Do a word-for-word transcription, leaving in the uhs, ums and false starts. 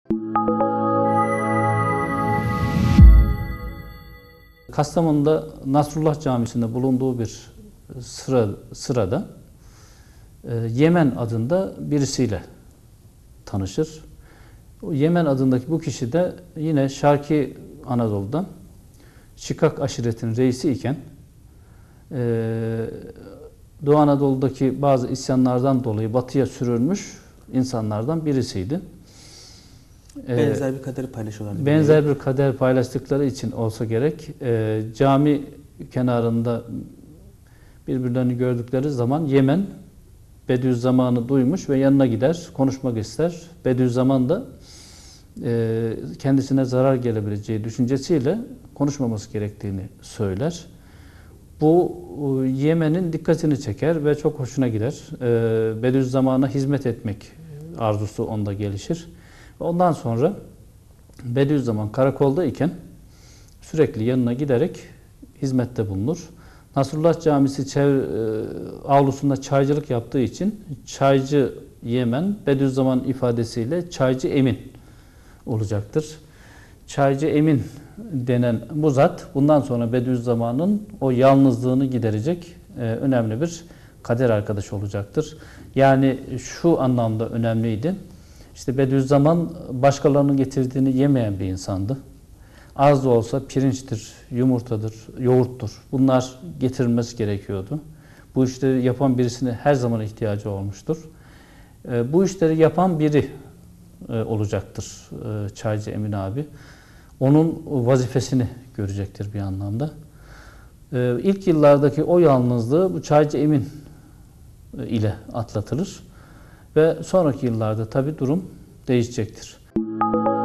Kastamonu'da Nasrullah Camisi'nde bulunduğu bir sıra, sırada e, Yemen adında birisiyle tanışır. O Yemen adındaki bu kişi de yine Şarki Anadolu'dan Şikak aşiretinin reisi iken e, Doğu Anadolu'daki bazı isyanlardan dolayı batıya sürülmüş insanlardan birisiydi. Benzer bir kader paylaşıyorlardı. Benzer bir kader paylaştıkları için olsa gerek e, cami kenarında birbirlerini gördükleri zaman Yemen Bediüzzaman'ı duymuş ve yanına gider, konuşmak ister. Bediüzzaman da e, kendisine zarar gelebileceği düşüncesiyle konuşmaması gerektiğini söyler. Bu Yemen'in dikkatini çeker ve çok hoşuna gider. E, Bediüzzaman'a hizmet etmek arzusu onda gelişir. Ondan sonra Bediüzzaman karakolda iken sürekli yanına giderek hizmette bulunur. Nasrullah Camisi çevre, avlusunda çaycılık yaptığı için Çaycı Yemen, Bediüzzaman ifadesiyle Çaycı Emin olacaktır. Çaycı Emin denen bu zat bundan sonra Bediüzzaman'ın o yalnızlığını giderecek önemli bir kader arkadaşı olacaktır. Yani şu anlamda önemliydi. İşte Bediüzzaman başkalarının getirdiğini yemeyen bir insandı. Az da olsa pirinçtir, yumurtadır, yoğurttur. Bunlar getirilmesi gerekiyordu. Bu işleri yapan birisine her zaman ihtiyacı olmuştur. Bu işleri yapan biri olacaktır Çaycı Emin abi. Onun vazifesini görecektir bir anlamda. İlk yıllardaki o yalnızlığı bu Çaycı Emin ile atlatılır. Ve sonraki yıllarda tabii durum değişecektir.